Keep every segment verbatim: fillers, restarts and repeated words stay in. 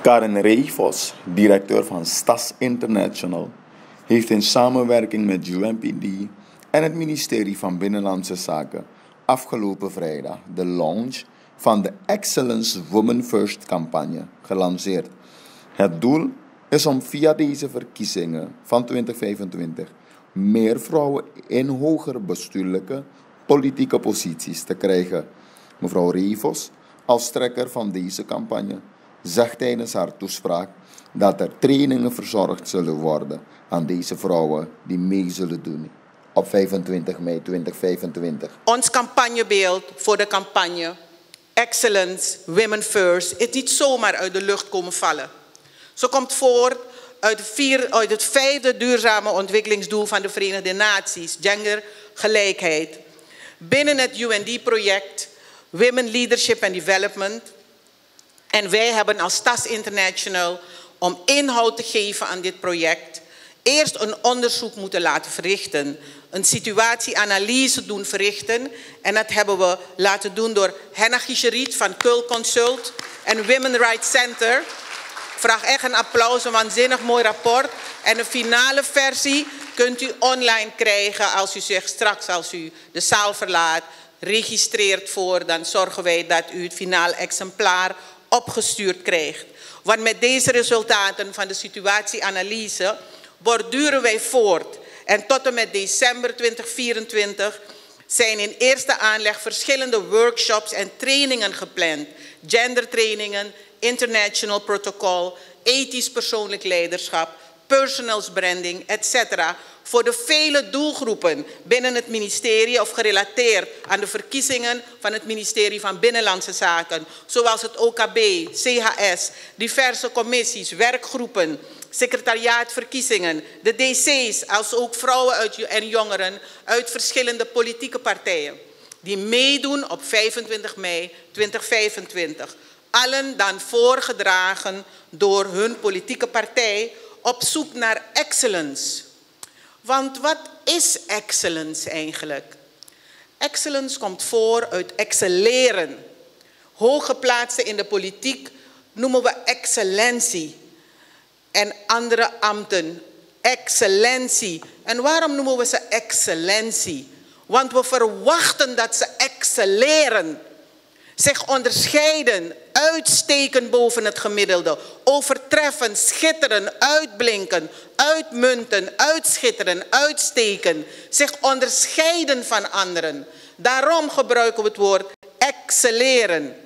Karen Reijfos, directeur van Stas International, heeft in samenwerking met U N P D en het ministerie van Binnenlandse Zaken afgelopen vrijdag de launch van de Excellence Women First campagne gelanceerd. Het doel is om via deze verkiezingen van twintig vijfentwintig meer vrouwen in hogere bestuurlijke politieke posities te krijgen. Mevrouw Reijfos, als trekker van deze campagne, zegt tijdens haar toespraak dat er trainingen verzorgd zullen worden aan deze vrouwen die mee zullen doen op vijfentwintig mei tweeduizend vijfentwintig. Ons campagnebeeld voor de campagne Excellence Women First is niet zomaar uit de lucht komen vallen. Ze komt voort uit, vier, uit het vijfde duurzame ontwikkelingsdoel van de Verenigde Naties, gendergelijkheid. Binnen het U N D-project Women Leadership and Development. En wij hebben als Stas International, om inhoud te geven aan dit project, eerst een onderzoek moeten laten verrichten. Een situatieanalyse doen verrichten. En dat hebben we laten doen door Henna Gicheriet van Kul Consult en Women Rights Center. Ik vraag echt een applaus, een waanzinnig mooi rapport. En de finale versie kunt u online krijgen als u zich straks, als u de zaal verlaat, registreert voor. Dan zorgen wij dat u het finale exemplaar opgestuurd krijgt. Want met deze resultaten van de situatieanalyse borduren wij voort. En tot en met december tweeduizend vierentwintig zijn in eerste aanleg verschillende workshops en trainingen gepland. Gendertrainingen, international protocol, ethisch persoonlijk leiderschap, personals branding, et cetera. Voor de vele doelgroepen binnen het ministerie of gerelateerd aan de verkiezingen van het ministerie van Binnenlandse Zaken. Zoals het O K B, C H S, diverse commissies, werkgroepen, secretariaat verkiezingen, de D C's, als ook vrouwen uit, en jongeren uit verschillende politieke partijen. Die meedoen op vijfentwintig mei tweeduizend vijfentwintig. Allen dan voorgedragen door hun politieke partij op zoek naar excellence. Want wat is excellence eigenlijk? Excellence komt voor uit excelleren. Hooggeplaatsten in de politiek noemen we excellentie. En andere ambten, excellentie. En waarom noemen we ze excellentie? Want we verwachten dat ze excelleren. Zich onderscheiden, uitsteken boven het gemiddelde, overtreffen, schitteren, uitblinken, uitmunten, uitschitteren, uitsteken, zich onderscheiden van anderen. Daarom gebruiken we het woord excelleren.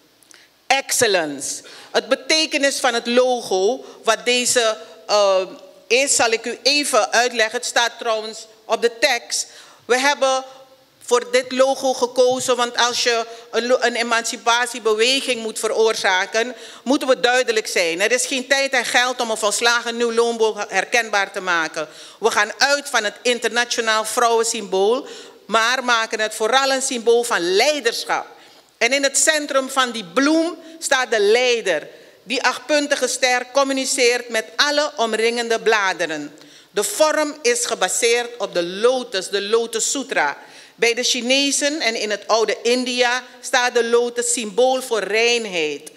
Excellence. Het betekenis van het logo, wat deze uh, is, zal ik u even uitleggen. Het staat trouwens op de tekst. We hebben voor dit logo gekozen, want als je een, een emancipatiebeweging moet veroorzaken, moeten we duidelijk zijn. Er is geen tijd en geld om een volslagen nieuw logo herkenbaar te maken. We gaan uit van het internationaal vrouwensymbool, maar maken het vooral een symbool van leiderschap. En in het centrum van die bloem staat de leider. Die achtpuntige ster communiceert met alle omringende bladeren. De vorm is gebaseerd op de lotus, de Lotus Sutra. Bij de Chinezen en in het oude India staat de lotus symbool voor reinheid,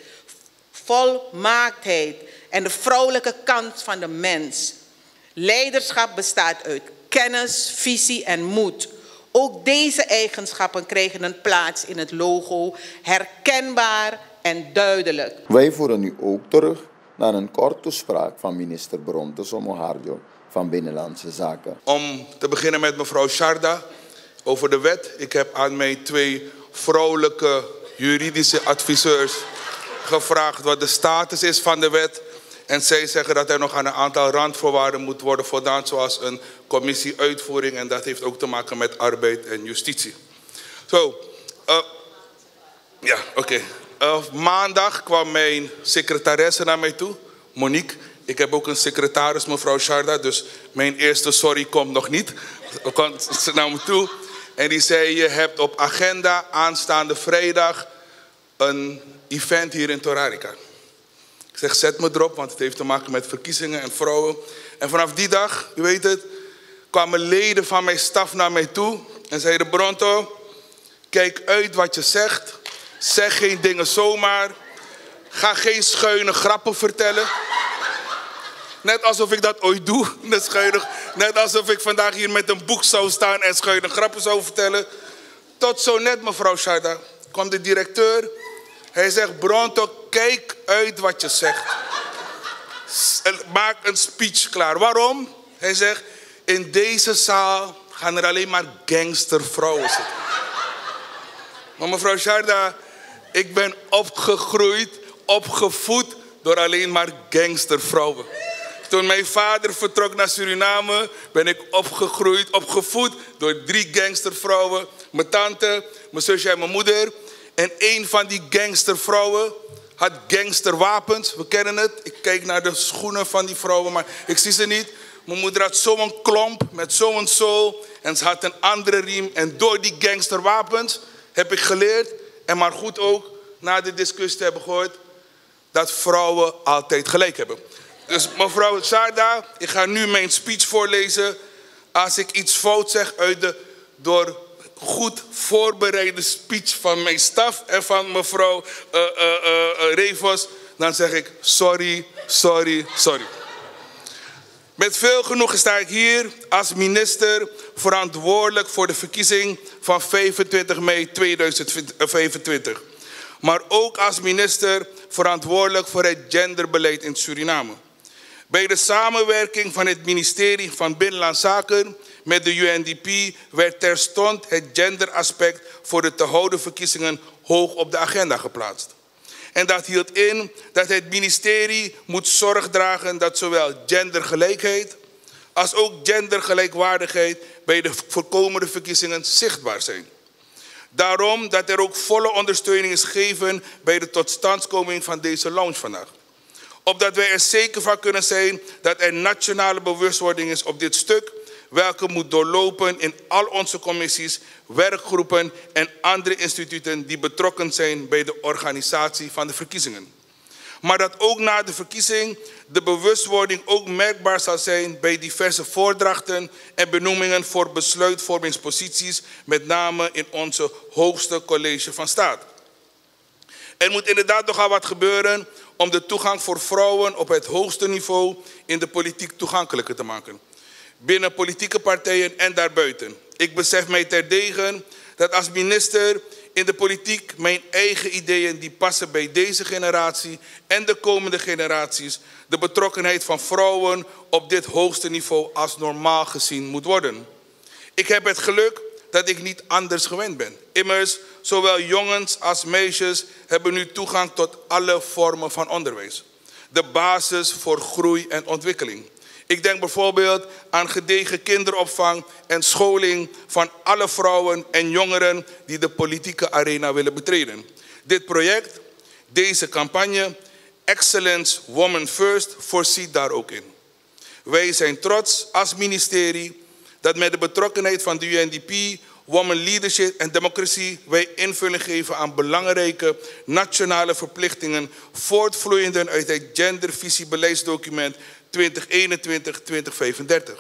volmaaktheid en de vrouwelijke kant van de mens. Leiderschap bestaat uit kennis, visie en moed. Ook deze eigenschappen krijgen een plaats in het logo, herkenbaar en duidelijk. Wij voeren nu ook terug naar een korte toespraak van minister Bronte Somoharjo van Binnenlandse Zaken. Om te beginnen met mevrouw Sharda over de wet. Ik heb aan mij twee vrouwelijke juridische adviseurs gevraagd wat de status is van de wet. En zij zeggen dat er nog aan een aantal randvoorwaarden moet worden voldaan, zoals een commissie uitvoering. En dat heeft ook te maken met arbeid en justitie. Zo, so, uh, ja, oké. Okay. Uh, maandag kwam mijn secretaresse naar mij toe, Monique. Ik heb ook een secretaris, mevrouw Sharda, dus mijn eerste sorry komt nog niet. Komt ze naar me toe en die zei, je hebt op agenda aanstaande vrijdag een event hier in Torarica. Ik zeg, zet me erop, want het heeft te maken met verkiezingen en vrouwen. En vanaf die dag, u weet het, kwamen leden van mijn staf naar mij toe en zeiden, Bronto, kijk uit wat je zegt. Zeg geen dingen zomaar. Ga geen schuine grappen vertellen. Net alsof ik dat ooit doe. Net, schuine, net alsof ik vandaag hier met een boek zou staan en schuine grappen zou vertellen. Tot zo net, mevrouw Sharda, kwam de directeur. Hij zegt, Bronto, kijk uit wat je zegt. Maak een speech klaar. Waarom? Hij zegt, in deze zaal gaan er alleen maar gangstervrouwen zitten. Maar mevrouw Sharda, ik ben opgegroeid, opgevoed door alleen maar gangstervrouwen. Toen mijn vader vertrok naar Suriname, ben ik opgegroeid, opgevoed door drie gangstervrouwen. Mijn tante, mijn zusje en mijn moeder. En een van die gangstervrouwen had gangsterwapens. We kennen het. Ik kijk naar de schoenen van die vrouwen, maar ik zie ze niet. Mijn moeder had zo'n klomp met zo'n zool. En ze had een andere riem. En door die gangsterwapens heb ik geleerd, en maar goed ook, na de discussie te hebben gehoord, dat vrouwen altijd gelijk hebben. Dus mevrouw Sharda, ik ga nu mijn speech voorlezen. Als ik iets fout zeg uit de door goed voorbereide speech van mijn staf en van mevrouw uh, uh, uh, Revos, dan zeg ik sorry, sorry, sorry. Met veel genoegen sta ik hier als minister verantwoordelijk voor de verkiezing van vijfentwintig mei tweeduizend vijfentwintig. Maar ook als minister verantwoordelijk voor het genderbeleid in Suriname. Bij de samenwerking van het ministerie van Binnenlandse Zaken met de U N D P werd terstond het genderaspect voor de te houden verkiezingen hoog op de agenda geplaatst. En dat hield in dat het ministerie moet zorg dragen dat zowel gendergelijkheid als ook gendergelijkwaardigheid bij de voorkomende verkiezingen zichtbaar zijn. Daarom dat er ook volle ondersteuning is gegeven bij de totstandkoming van deze lounge vandaag. Opdat wij er zeker van kunnen zijn dat er nationale bewustwording is op dit stuk, welke moet doorlopen in al onze commissies, werkgroepen en andere instituten die betrokken zijn bij de organisatie van de verkiezingen. Maar dat ook na de verkiezing de bewustwording ook merkbaar zal zijn bij diverse voordrachten en benoemingen voor besluitvormingsposities, met name in onze hoogste college van staat. Er moet inderdaad nogal wat gebeuren om de toegang voor vrouwen op het hoogste niveau in de politiek toegankelijker te maken. Binnen politieke partijen en daarbuiten. Ik besef mij terdege dat als minister in de politiek mijn eigen ideeën die passen bij deze generatie en de komende generaties, de betrokkenheid van vrouwen op dit hoogste niveau als normaal gezien moet worden. Ik heb het geluk dat ik niet anders gewend ben. Immers, zowel jongens als meisjes hebben nu toegang tot alle vormen van onderwijs. De basis voor groei en ontwikkeling. Ik denk bijvoorbeeld aan gedegen kinderopvang en scholing van alle vrouwen en jongeren die de politieke arena willen betreden. Dit project, deze campagne, Excellence Women First, voorziet daar ook in. Wij zijn trots als ministerie dat met de betrokkenheid van de U N D P, Women Leadership en Democracy wij invulling geven aan belangrijke nationale verplichtingen voortvloeienden uit het gendervisiebeleidsdocument twintig eenentwintig tot twintig vijfendertig.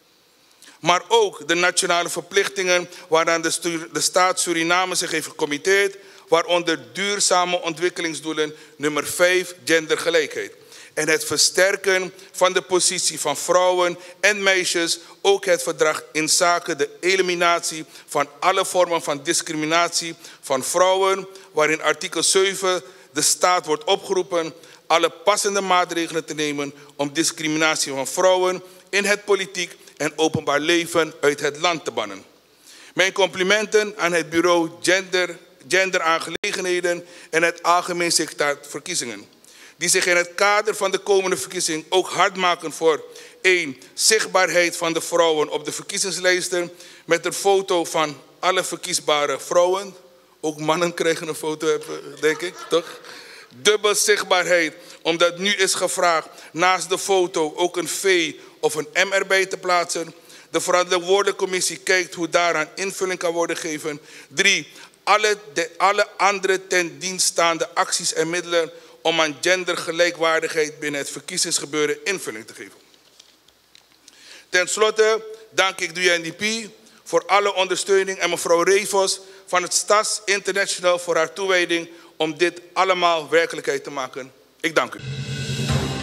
Maar ook de nationale verplichtingen waaraan de, de staat Suriname zich heeft gecommitteerd, waaronder duurzame ontwikkelingsdoelen nummer vijf, gendergelijkheid. En het versterken van de positie van vrouwen en meisjes, ook het verdrag inzake de eliminatie van alle vormen van discriminatie van vrouwen, waarin artikel zeven de staat wordt opgeroepen alle passende maatregelen te nemen om discriminatie van vrouwen in het politiek en openbaar leven uit het land te bannen. Mijn complimenten aan het bureau Gender, Genderaangelegenheden en het Algemeen Secretariaat Verkiezingen, die zich in het kader van de komende verkiezing ook hard maken voor één. Zichtbaarheid van de vrouwen op de verkiezingslijsten met een foto van alle verkiesbare vrouwen. Ook mannen krijgen een foto, denk ik, toch? Dubbel zichtbaarheid, omdat nu is gevraagd naast de foto ook een V of een M erbij te plaatsen. De verantwoordelijke commissie kijkt hoe daaraan invulling kan worden gegeven. Drie, alle, de, alle andere ten dienst staande acties en middelen om aan gendergelijkwaardigheid binnen het verkiezingsgebeuren invulling te geven. Ten slotte dank ik de U N D P voor alle ondersteuning en mevrouw Revos van het Stas International voor haar toewijding om dit allemaal werkelijkheid te maken. Ik dank u.